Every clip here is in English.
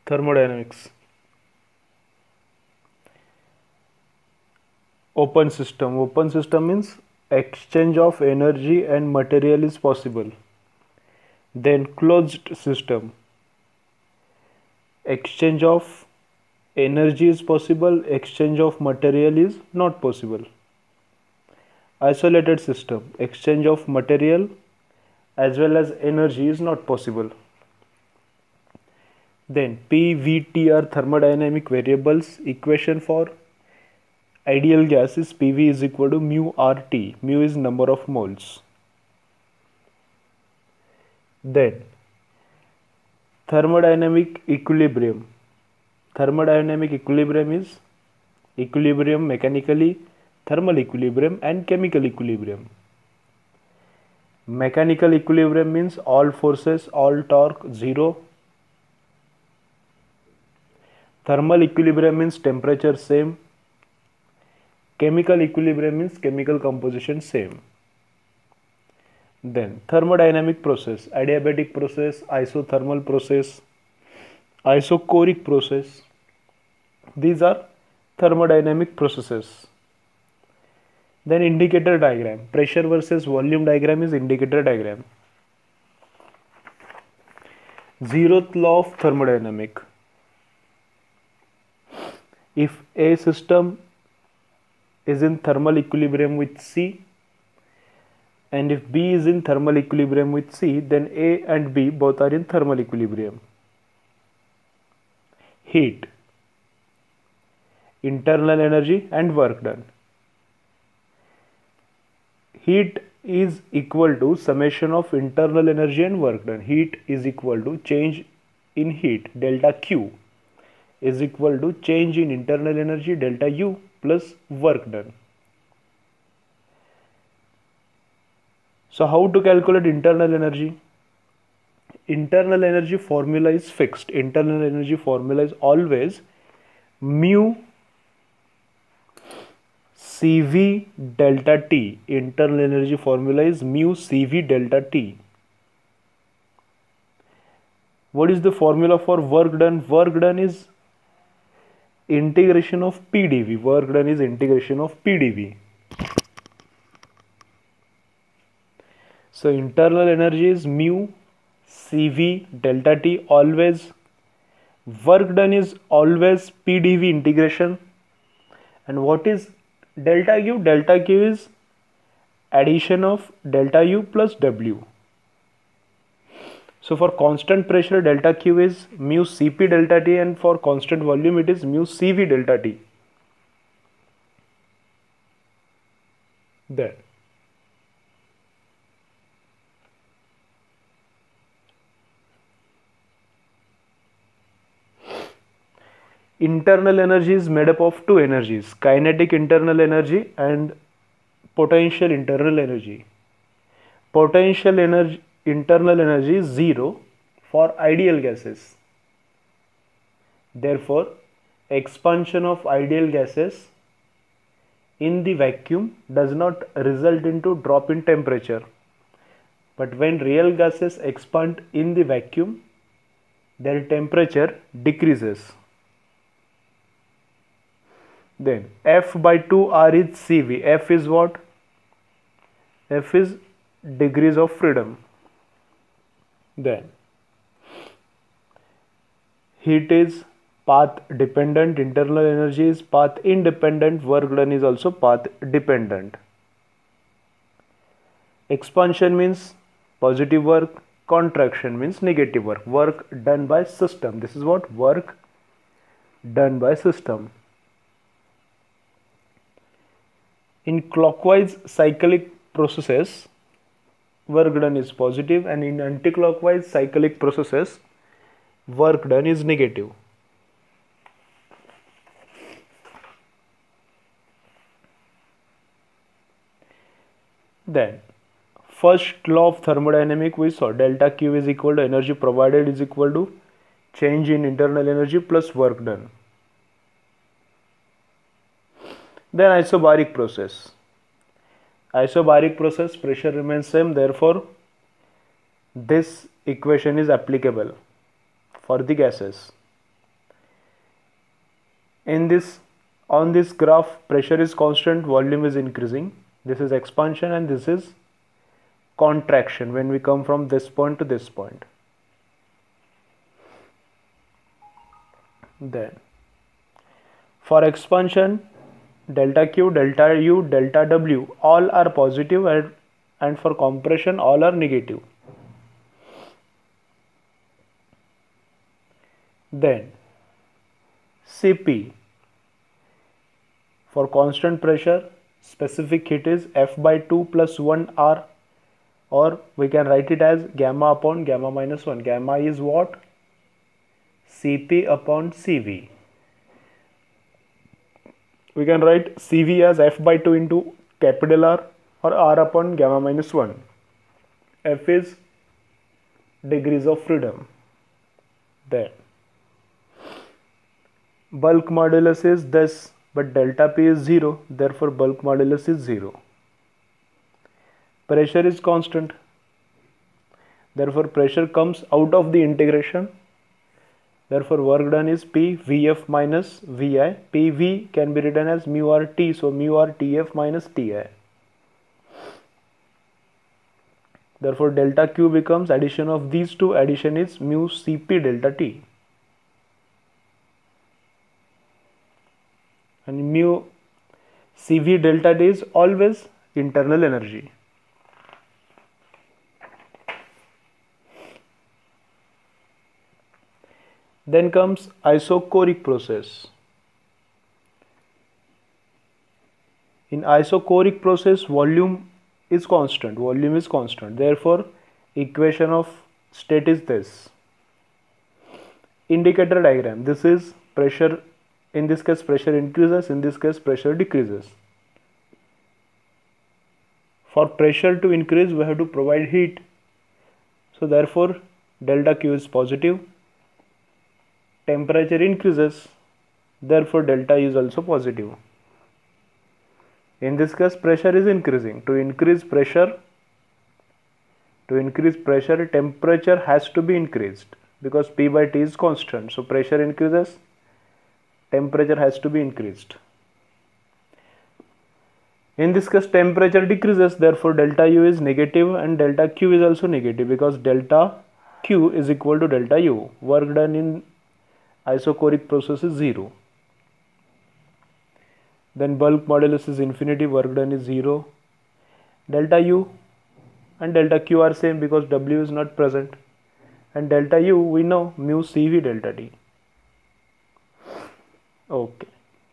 Thermodynamics. Open system. Open system means exchange of energy and material is possible. Then closed system. Exchange of energy is possible, exchange of material is not possible. Isolated system. Exchange of material as well as energy is not possible. Then P, V, T are thermodynamic variables. Equation for ideal gas is PV is equal to mu RT. Mu is number of moles. Then thermodynamic equilibrium. Thermodynamic equilibrium is equilibrium mechanically, thermal equilibrium and chemical equilibrium. Mechanical equilibrium means all forces, all torque, zero. Thermal equilibrium means temperature same. Chemical equilibrium means chemical composition same. Then thermodynamic process, adiabatic process, isothermal process, isochoric process. These are thermodynamic processes. Then indicator diagram, pressure versus volume diagram is indicator diagram. Zeroth law of thermodynamic. If a system is in thermal equilibrium with C and if B is in thermal equilibrium with C, then A and B both are in thermal equilibrium. Heat, internal energy and work done. Heat is equal to summation of internal energy and work done. Heat is equal to change in heat, delta Q, is equal to change in internal energy, delta U, plus work done. So how to calculate internal energy? Internal energy formula is fixed. Internal energy formula is always mu CV delta T. Internal energy formula is mu CV delta T. What is the formula for work done? Work done is integration of PdV. Work done is integration of PdV. So internal energy is mu CV delta T always. Work done is always PdV integration. And what is delta Q? Delta Q is addition of delta U plus W. So for constant pressure delta Q is mu Cp delta T and for constant volume it is mu Cv delta T. Then internal energy is made up of two energies, kinetic internal energy and potential internal energy. Potential energy internal energy is zero for ideal gases. Therefore, expansion of ideal gases in the vacuum does not result into drop in temperature. But when real gases expand in the vacuum, their temperature decreases. Then F by 2R is Cv. F is what? F is degrees of freedom. Then heat is path dependent, internal energy is path independent, work done is also path dependent. Expansion means positive work, contraction means negative work. Work done by system. This is what? Work done by system. In clockwise cyclic processes, work done is positive, and in anticlockwise cyclic processes, work done is negative. Then, first law of thermodynamic we saw delta Q is equal to energy provided is equal to change in internal energy plus work done. Then isobaric process. Isobaric process, pressure remains same, therefore this equation is applicable for the gases. In this, on this graph, pressure is constant, volume is increasing. This is expansion and this is contraction when we come from this point to this point. Then for expansion, delta Q, delta U, delta W all are positive, and for compression all are negative. Then Cp, for constant pressure, specific heat is F by 2 plus 1 R, or we can write it as gamma upon gamma minus 1. Gamma is what? Cp upon Cv. We can write Cv as F by 2 into capital R, or R upon gamma minus 1. F is degrees of freedom. Then bulk modulus is this, but delta P is 0, therefore bulk modulus is 0. Pressure is constant, therefore pressure comes out of the integration. Therefore work done is P Vf minus Vi. Pv can be written as mu r T, so mu r Tf minus Ti. Therefore delta Q becomes addition of these two, addition is mu Cp delta T. And mu Cv delta T is always internal energy. Then comes isochoric process. In isochoric process, volume is constant. Therefore, equation of state is this. Indicator diagram. This is pressure. In this case, pressure increases. In this case, pressure decreases. For pressure to increase, we have to provide heat. So therefore, delta Q is positive. Temperature increases, therefore delta U is also positive. In this case, pressure is increasing. To increase pressure, temperature has to be increased, because P by T is constant. So pressure increases, temperature has to be increased. In this case, temperature decreases, therefore delta U is negative and delta Q is also negative, because delta Q is equal to delta U. Work done in isochoric process is 0. Then bulk modulus is infinity, work done is 0. Delta U and delta Q are same because W is not present. And delta U we know mu Cv delta T. Okay.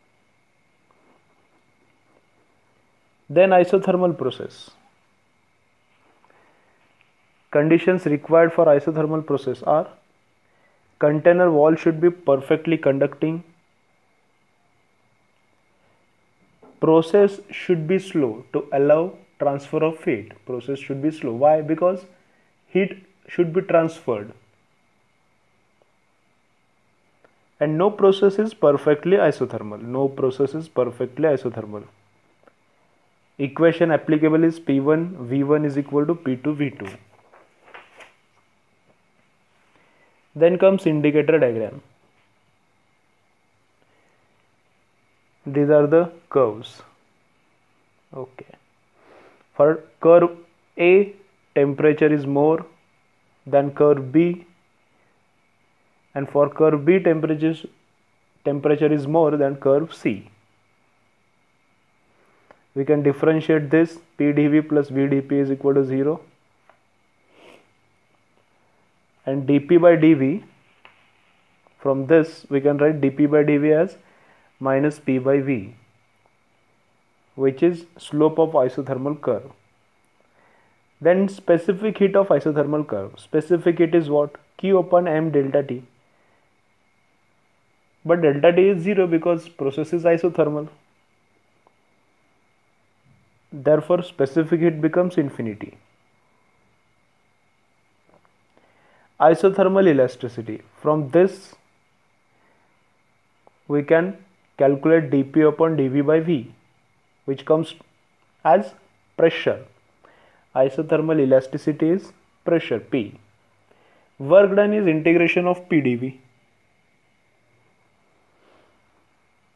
Then isothermal process. Conditions required for isothermal process are: container wall should be perfectly conducting. Process should be slow to allow transfer of heat. Process should be slow. Why? Because heat should be transferred. And no process is perfectly isothermal. Equation applicable is P1 V1 is equal to P2 V2. Then comes indicator diagram. These are the curves. Okay. For curve A, temperature is more than curve B, and for curve B, temperature is more than curve C. We can differentiate this. P dV plus V dP is equal to 0. And dP by dV, from this we can write dP by dV as minus P by V, which is slope of isothermal curve. Then specific heat of isothermal curve. Specific heat is what? Q upon M delta T. But delta T is 0 because process is isothermal. Therefore specific heat becomes infinity. Isothermal elasticity. From this we can calculate dP upon dV by V, which comes as pressure. Isothermal elasticity is pressure P. Work done is integration of P dV.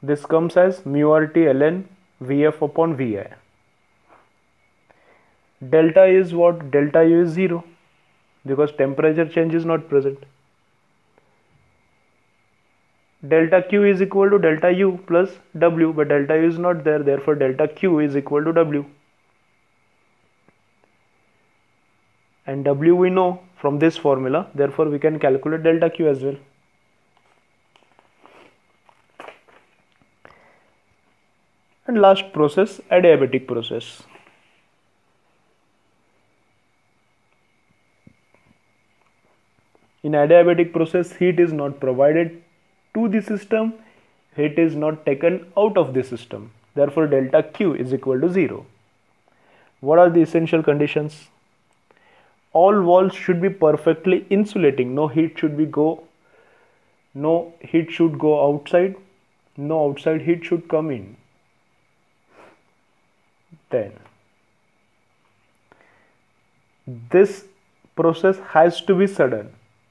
This comes as mu RT ln Vf upon Vi. Delta is what? Delta U is 0 because temperature change is not present. Delta Q is equal to delta U plus W, but delta U is not there, therefore delta Q is equal to W. And W we know from this formula, therefore we can calculate delta Q as well. And last process, adiabatic process. In adiabatic process, heat is not provided to the system, heat is not taken out of the system. Therefore, delta Q is equal to 0. What are the essential conditions? All walls should be perfectly insulating. No heat should go outside. No outside heat should come in. Then this process has to be sudden.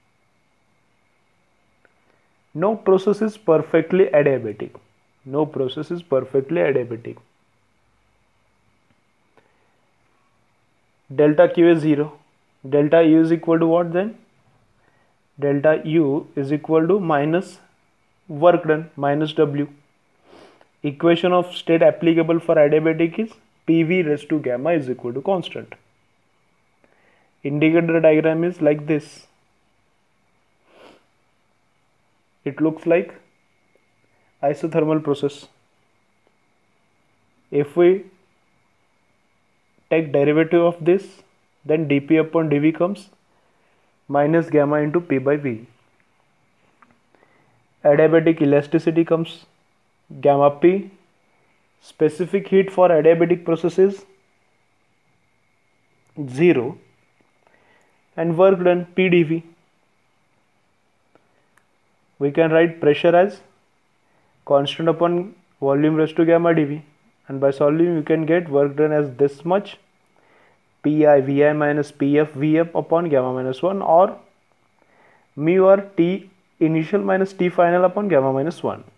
No process is perfectly adiabatic. No process is perfectly adiabatic. Delta Q is 0. Delta U is equal to what then? Delta U is equal to minus work done minus W. Equation of state applicable for adiabatic is PV raised to gamma is equal to constant. Indicator diagram is like this. It looks like isothermal process. If we take derivative of this, then dP upon dV comes minus gamma into P by V. Adiabatic elasticity comes gamma P. Specific heat for adiabatic process is 0 and work done P dV. We can write pressure as constant upon volume raised to gamma dV, and by solving you can get work done as this much Pi Vi minus Pf Vf upon gamma minus 1, or mu or T initial minus T final upon gamma minus 1.